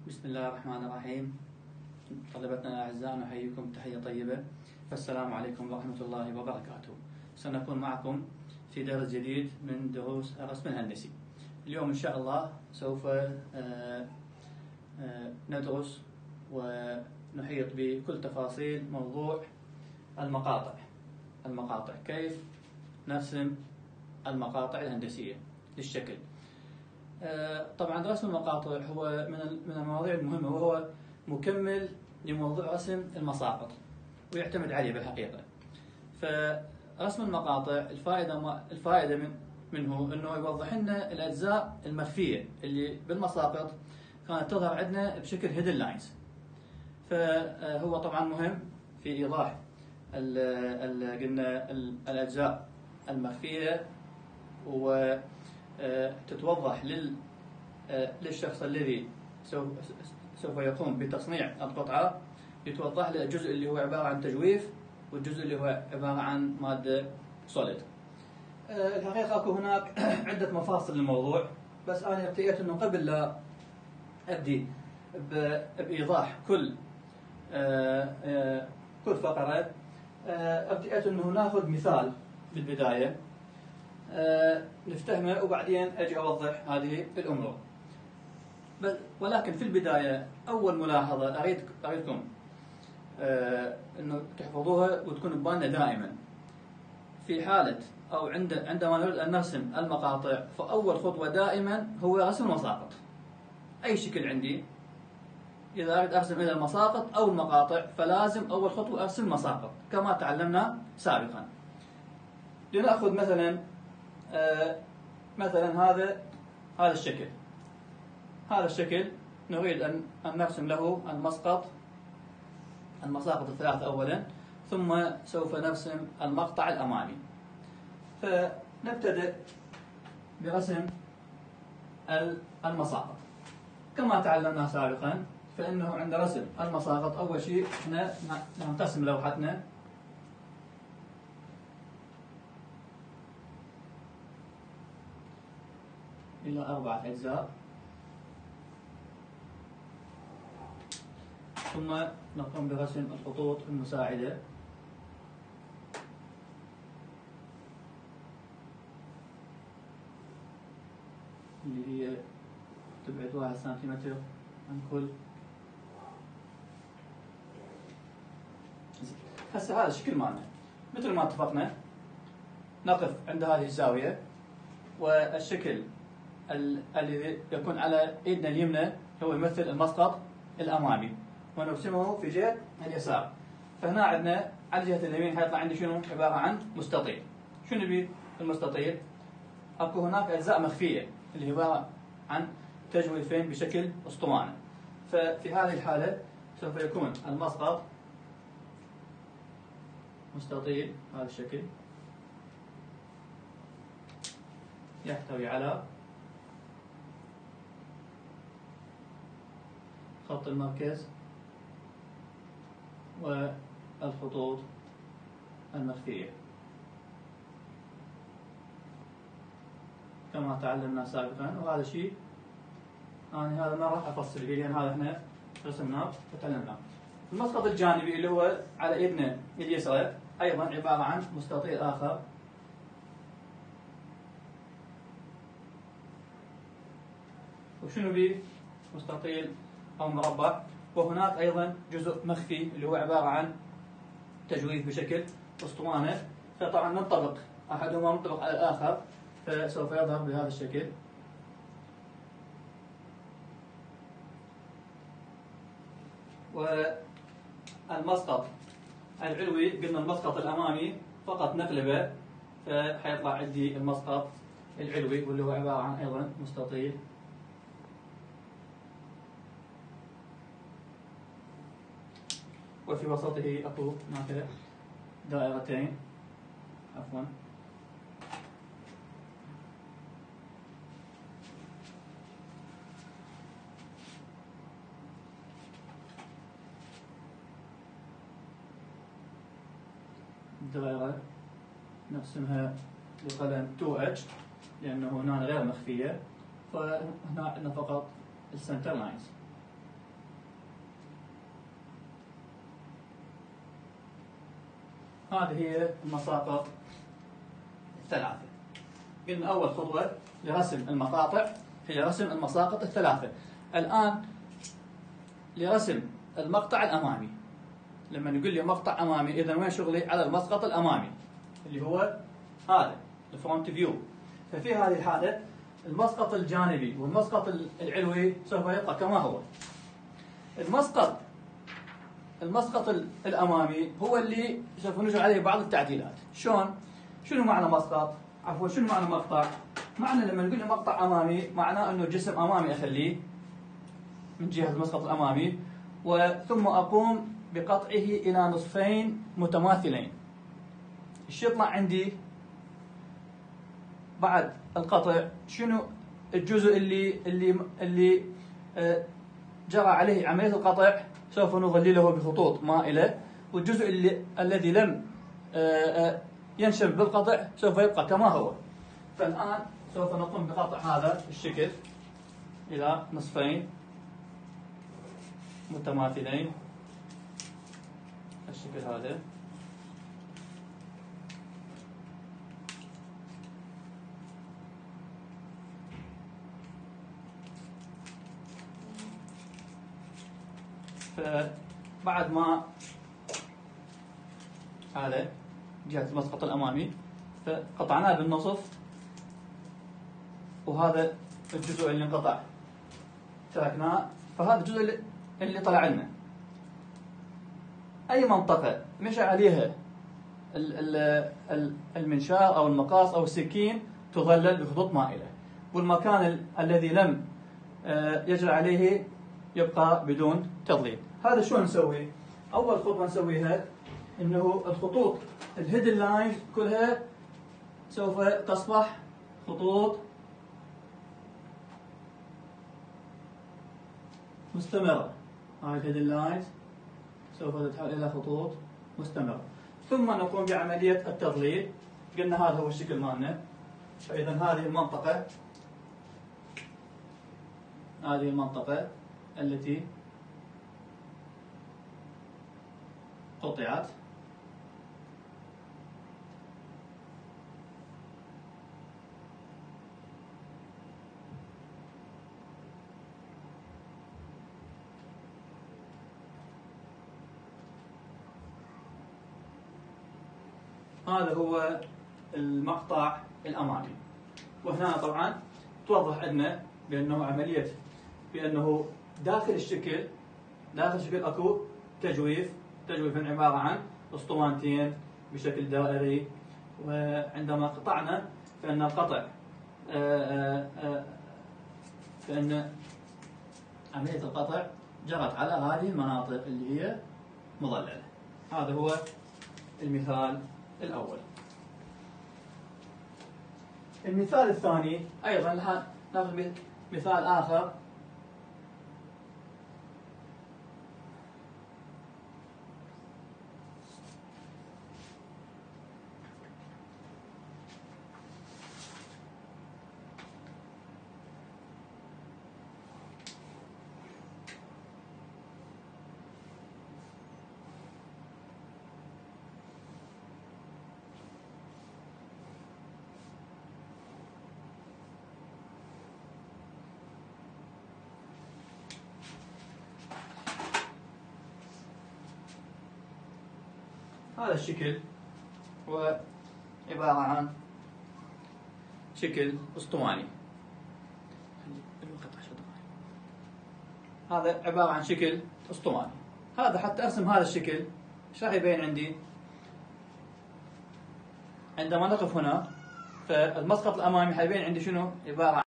بسم الله الرحمن الرحيم. طلبتنا الأعزاء نحييكم تحية طيبة، فالسلام عليكم ورحمة الله وبركاته. سنكون معكم في درس جديد من دروس الرسم الهندسي. اليوم إن شاء الله سوف ندرس ونحيط بكل تفاصيل موضوع المقاطع، كيف نرسم المقاطع الهندسية للشكل. طبعا رسم المقاطع هو من المواضيع المهمة، وهو مكمل لموضوع رسم المساقط ويعتمد عليه بالحقيقة. فرسم المقاطع الفائدة منه انه يوضح لنا الاجزاء المخفية اللي بالمساقط كانت تظهر عندنا بشكل هيدن لاينز. فهو طبعا مهم في ايضاح قلنا الاجزاء المخفية، وتتوضح للشخص الذي سوف يقوم بتصنيع القطعة، يتوضح له الجزء اللي هو عبارة عن تجويف والجزء اللي هو عبارة عن مادة سوليد. الحقيقة أكو هناك عدة مفاصل للموضوع، بس أنا ابتديت أنه قبل لا أبدي بإيضاح كل فقرة، ابتديت أنه ناخذ مثال بالبداية نفتهمه، وبعدين أجي أوضح هذه الأمور. ولكن في البداية أول ملاحظة أريدكم أنه تحفظوها وتكون ببالنا دائما. في حالة أو عندما نريد أن نرسم المقاطع، فأول خطوة دائما هو رسم المساقط. أي شكل عندي إذا أريد أرسم إلى المساقط أو المقاطع، فلازم أول خطوة أرسم المساقط كما تعلمنا سابقا. لنأخذ مثلا هذا الشكل. هذا الشكل نريد أن نرسم له المساقط الثلاثة أولا، ثم سوف نرسم المقطع الأمامي. فنبتدئ برسم المساقط كما تعلمنا سابقا. فإنه عند رسم المساقط أول شيء احنا نقسم لوحتنا إلى 4 أجزاء، ثم نقوم برسم الخطوط المساعدة اللي هي تبعد 1 سنتيمتر عن كل. هسه هذا الشكل مالنا مثل ما اتفقنا، نقف عند هذه الزاوية، والشكل الذي يكون على ايدنا اليمنى هو يمثل المسقط الامامي، ونرسمه في جهة اليسار. فهنا عندنا على جهة اليمين حيطلع عندي شنو؟ عبارة عن مستطيل. شنو بيه المستطيل؟ اكو هناك اجزاء مخفية اللي هي عبارة عن تجويفين بشكل اسطوانة. ففي هذه الحالة سوف يكون المسقط مستطيل هذا الشكل، يحتوي على خط المركز والخطوط المخفية كما تعلمنا سابقا. وهذا شيء أنا هذا ما راح أفصل فيه، لأن هذا احنا رسمناه وتعلمناه. المسقط الجانبي اللي هو على ايدنا اليسرى أيضا عبارة عن مستطيل آخر، وشنو بيه؟ مستطيل أو مربع. وهناك أيضا جزء مخفي اللي هو عبارة عن تجويف بشكل أسطوانة. فطبعا ننطبق أحدهما منطبق على الآخر، فسوف يظهر بهذا الشكل. والمسقط العلوي قلنا المسقط الأمامي فقط نقلبه، فحيطلع عندي المسقط العلوي واللي هو عبارة عن أيضا مستطيل. وفي وسطه أكو هناك دائرتين، عفوا، الدائرة نرسمها بقلم 2H لأنه هنا غير مخفية، فهنا عندنا فقط السنتر لاينز. هذه هي المساقط الثلاثة. قلنا أول خطوة لرسم المقاطع هي رسم المساقط الثلاثة. الآن لرسم المقطع الأمامي. لما نقول لي مقطع أمامي، إذا وين شغلي؟ على المسقط الأمامي اللي هو هذا الفرونت فيو. ففي هذه الحالة المسقط الجانبي والمسقط العلوي سوف يبقى كما هو. المسقط الأمامي هو اللي سوف نجري عليه بعض التعديلات. شلون؟ شنو معنى مسقط؟ عفوا شنو معنى مقطع؟ معنى لما نقول مقطع أمامي معناه أنه جسم أمامي أخليه من جهة المسقط الأمامي، وثم أقوم بقطعه إلى نصفين متماثلين. ايش يطلع عندي بعد القطع؟ شنو الجزء اللي جرى عليه عملية القطع سوف نظلله بخطوط مائلة، والجزء الذي لم ينشف بالقطع سوف يبقى كما هو. فالآن سوف نقوم بقطع هذا الشكل إلى نصفين متماثلين، الشكل هذا. فبعد ما هذا جهة المسقط الأمامي فقطعناه بالنصف، وهذا الجزء اللي انقطع تركناه، فهذا الجزء اللي طلع لنا. أي منطقة مشى عليها المنشار أو المقاس أو السكين تظلل بخطوط مائلة، والمكان الذي لم يجري عليه يبقى بدون تظليل. هذا شو نسوي؟ أول خطوة نسويها إنه الخطوط الهيدن لاينز كلها سوف تصبح خطوط مستمرة. هاي الهيدن لاينز سوف تتحول إلى خطوط مستمرة. ثم نقوم بعملية التظليل. قلنا هذا هو الشكل مالنا. فإذا هذه المنطقة التي قطعت. هذا هو المقطع الأمامي. وهنا طبعا توضح عندنا بأنه داخل الشكل اكو تجويف عبارة عن اسطوانتين بشكل دائري. وعندما قطعنا فإن القطع فإن عملية القطع جرت على هذه المناطق اللي هي مظللة. هذا هو المثال الأول. المثال الثاني أيضا ناخذ مثال آخر. هذا الشكل هو عبارة عن شكل اسطواني. هذا عبارة عن شكل اسطواني. هذا حتى ارسم هذا الشكل ايش راح يبين عندي؟ عندما نقف هنا فالمسقط الأمامي حيبين عندي شنو؟ عبارة